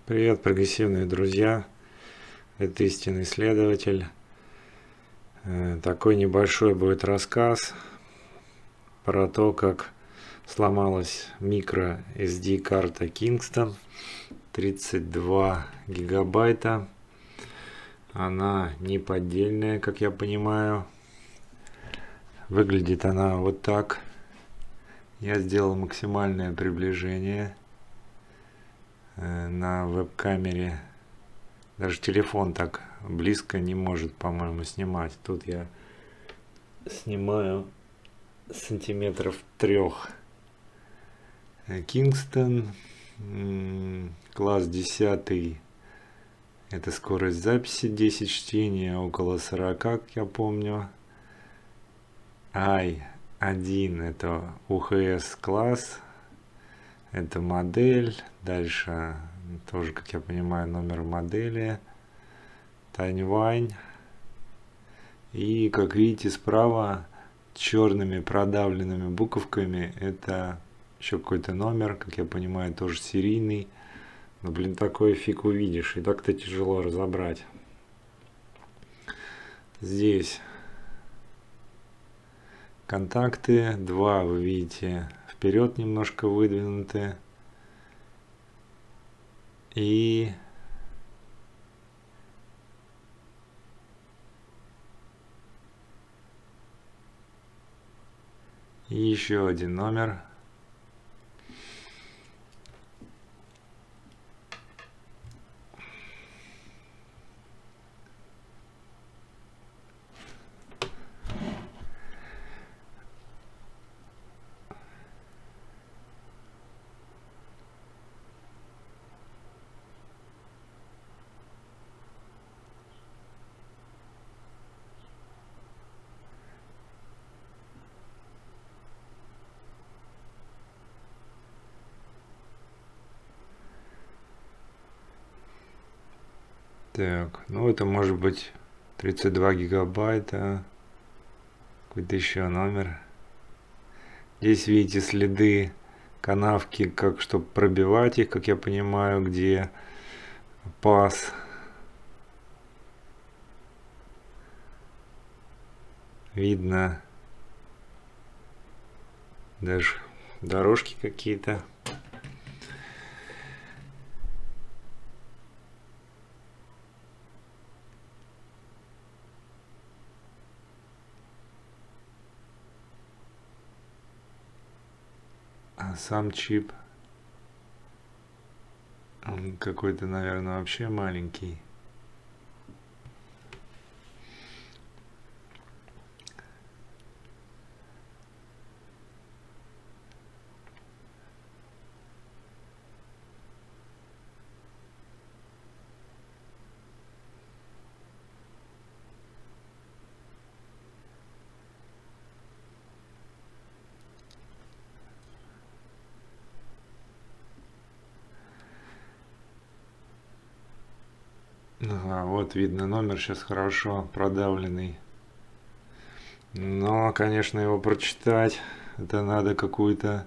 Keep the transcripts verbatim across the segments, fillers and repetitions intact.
Привет, прогрессивные друзья! Это истинный исследователь. Такой небольшой будет рассказ про то, как сломалась микро эс ди карта Kingston тридцать два гигабайта. Она не поддельная, как я понимаю. Выглядит она вот так. Я сделал максимальное приближение на веб-камере. Даже телефон так близко не может, по-моему, снимать. Тут я снимаю сантиметров трех. Kingston, класс десятый. Это скорость записи десять чтения, около сорок, как я помню. ай один это у эйч эс класс. Это модель. Дальше тоже, как я понимаю, номер модели. Тайнвайн. И, как видите, справа черными продавленными буковками это еще какой-то номер, как я понимаю, тоже серийный. Но, блин, такой фиг увидишь. И так-то тяжело разобрать. Здесь контакты. Два, вы видите, вперед немножко выдвинуты. И И еще один номер. Так, ну это может быть тридцать два гигабайта. Какой-то еще номер. Здесь видите следы канавки, как чтобы пробивать их, как я понимаю, где паз. Видно даже дорожки какие-то. А сам чип, он какой-то, наверное, вообще маленький. Ага, вот видно номер сейчас хорошо продавленный. Но, конечно, его прочитать, это надо какую-то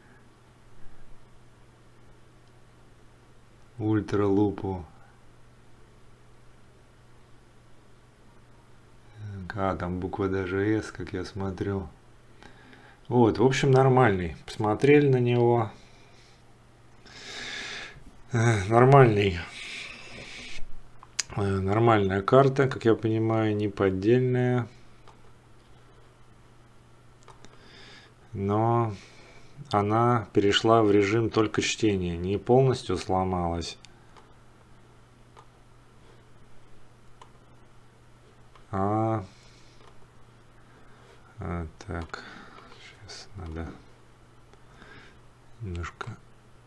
ультралупу. А, там буква даже S, как я смотрю. Вот, в общем, нормальный. Посмотрели на него. Нормальный. Нормальная карта, как я понимаю, не поддельная. Но она перешла в режим только чтения, не полностью сломалась. А, а так, сейчас надо немножко.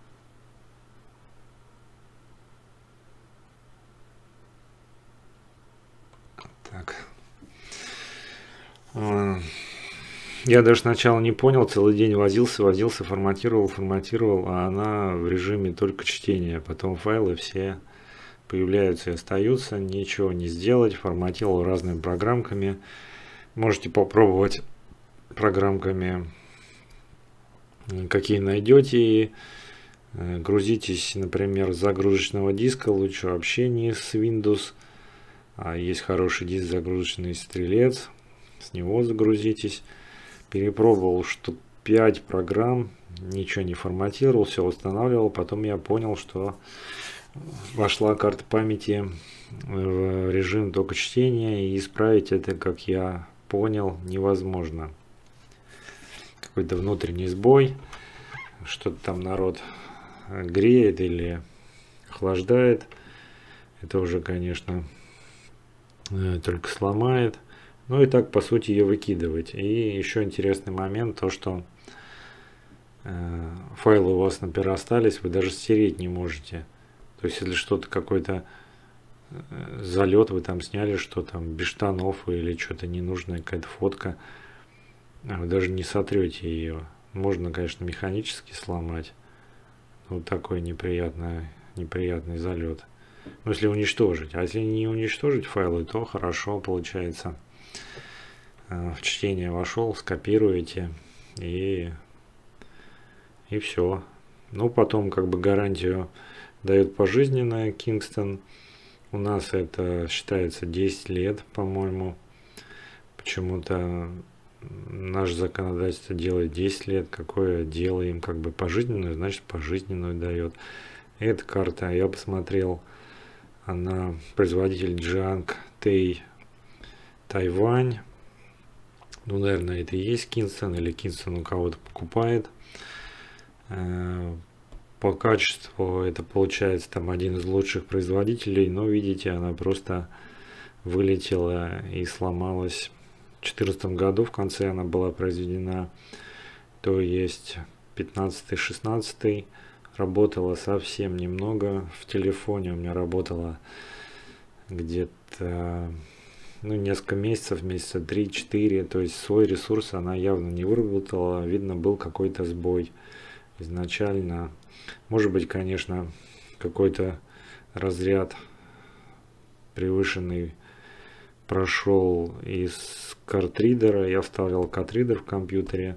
Так. Я даже сначала не понял, целый день возился, возился, форматировал, форматировал, а она в режиме только чтения. Потом файлы все появляются и остаются, ничего не сделать. Форматировал разными программками. Можете попробовать программками, какие найдете. Грузитесь, например, с загрузочного диска, лучше вообще не с Windows, а есть хороший диск загрузочный Стрелец, с него загрузитесь. Перепробовал штук пять программ, ничего не форматировал, все устанавливал, потом я понял, что вошла карта памяти в режим только чтения, и исправить это, как я понял, невозможно. Какой-то внутренний сбой, что-то там народ греет или охлаждает, это уже, конечно, только сломает. Ну и так, по сути, ее выкидывать. И еще интересный момент, то что э, файлы у вас, например, остались, вы даже стереть не можете. То есть, если что-то, какой-то э, залет вы там сняли, что там без штанов или что-то ненужное, какая-то фотка, вы даже не сотрете ее. Можно, конечно, механически сломать. Вот такой неприятный, неприятный залет. Но если уничтожить. А если не уничтожить файлы, то хорошо получается. В чтение вошел, скопируете и, и все. Ну, потом как бы гарантию дает пожизненная Kingston. У нас это считается десять лет, по-моему. Почему-то наше законодательство делает десять лет. Какое делаем как бы пожизненную, значит пожизненную дает. Эта карта, я посмотрел, она производитель Jiang Tei Тайвань. Ну, наверное, это и есть Kingston, или Kingston у кого-то покупает. По качеству это получается там один из лучших производителей, но видите, она просто вылетела и сломалась. В две тысячи четырнадцатом году в конце она была произведена, то есть пятнадцатый-шестнадцатый. Работала совсем немного. В телефоне у меня работала где-то ну, несколько месяцев, месяца три-четыре, то есть свой ресурс она явно не выработала, видно, был какой-то сбой изначально. Может быть, конечно, какой-то разряд превышенный прошел из картридера, я вставлял картридер в компьютере,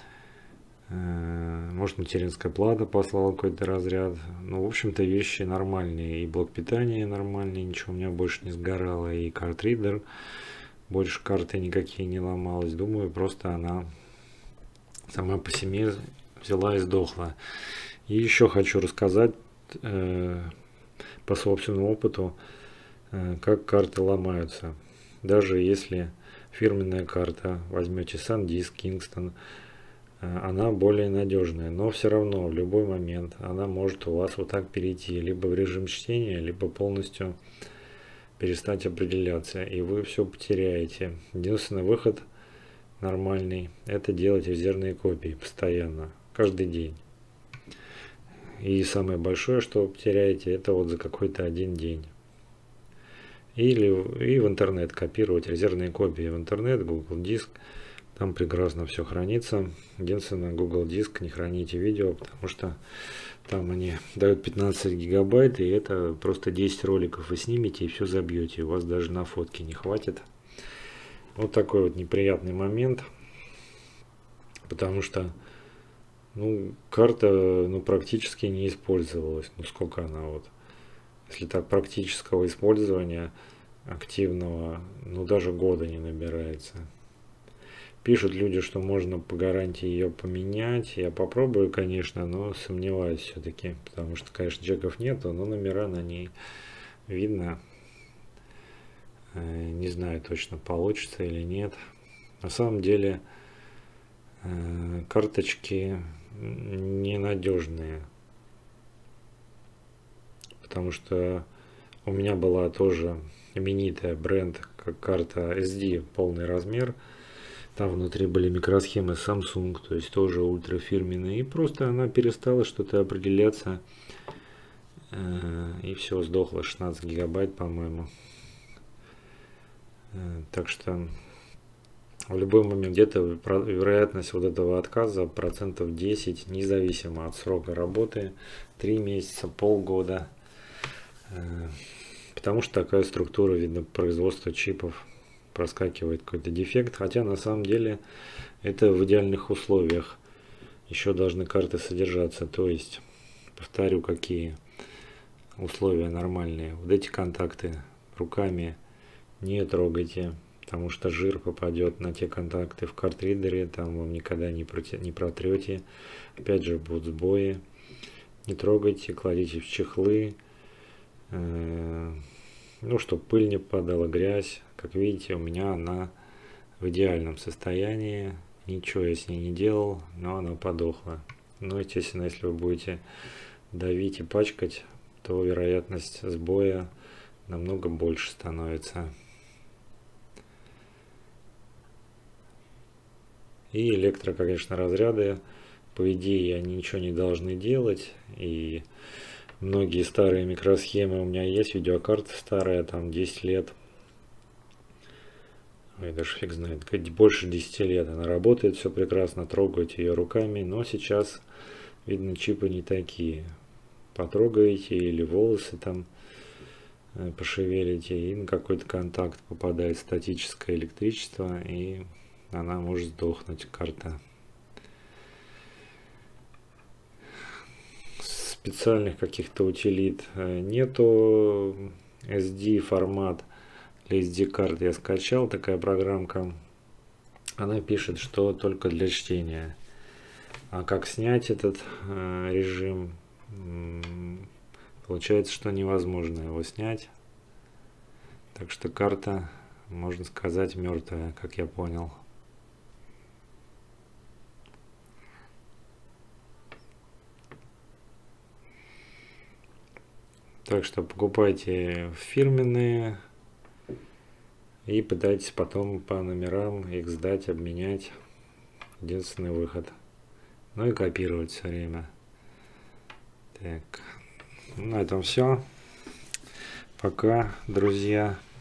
может, материнская плата послала какой-то разряд. Ну, в общем-то, вещи нормальные. И блок питания нормальный, ничего у меня больше не сгорало. И картридер, больше карты никакие не ломалась. Думаю, просто она сама по себе взяла и сдохла. И еще хочу рассказать э, по собственному опыту, э, как карты ломаются. Даже если фирменная карта, возьмете SanDisk, Kingston, она более надежная, но все равно в любой момент она может у вас вот так перейти либо в режим чтения, либо полностью перестать определяться, и вы все потеряете. Единственный выход нормальный — это делать резервные копии постоянно, каждый день. И самое большое, что вы потеряете, это вот за какой-то один день. Или и в интернет копировать резервные копии в интернет, Google Диск. Там прекрасно все хранится. Единственное, Google Диск не храните видео, потому что там они дают пятнадцать гигабайт, и это просто десять роликов вы снимете и все забьете. У вас даже на фотки не хватит. Вот такой вот неприятный момент. Потому что ну, карта ну, практически не использовалась. Ну сколько она вот. Если так практического использования активного, ну даже года не набирается. Пишут люди, что можно по гарантии ее поменять. Я попробую, конечно, но сомневаюсь все-таки. Потому что, конечно, чеков нету, но номера на ней видно. Не знаю точно, получится или нет. На самом деле, карточки ненадежные. Потому что у меня была тоже именитая бренд, как карта эс ди, полный размер. Там внутри были микросхемы Samsung, то есть тоже ультрафирменные. И просто она перестала что-то определяться. И все, сдохло, шестнадцать гигабайт, по-моему. Так что в любой момент где-то вероятность вот этого отказа процентов десять, независимо от срока работы, три месяца, полгода. Потому что такая структура, видно, производства чипов. Проскакивает какой-то дефект, хотя на самом деле это в идеальных условиях еще должны карты содержаться, то есть повторю, какие условия нормальные. Вот эти контакты руками не трогайте, потому что жир попадет на те контакты в картридере, там вам никогда не, проте, не протрете. Опять же будут сбои. Не трогайте, кладите в чехлы, э, ну, чтобы пыль не попадала, грязь. Как видите, у меня она в идеальном состоянии. Ничего я с ней не делал, но она подохла. Но, естественно, если вы будете давить и пачкать, то вероятность сбоя намного больше становится. И электро, конечно, разряды, по идее, они ничего не должны делать. И многие старые микросхемы у меня есть, видеокарта старая, там десять лет. Ой, даже фиг знает, больше десяти лет она работает, все прекрасно, трогаете ее руками, но сейчас, видно, чипы не такие. Потрогаете или волосы там пошевелите, и на какой-то контакт попадает статическое электричество, и она может сдохнуть, карта. Специальных каких-то утилит нету. эс ди формат для эс ди карт я скачал, такая программка. Она пишет, что только для чтения. А как снять этот э, режим? Получается, что невозможно его снять. Так что карта, можно сказать, мертвая, как я понял. Так что покупайте фирменные и пытайтесь потом по номерам их сдать, обменять. Единственный выход. Ну и копировать все время. Так. На этом все. Пока, друзья.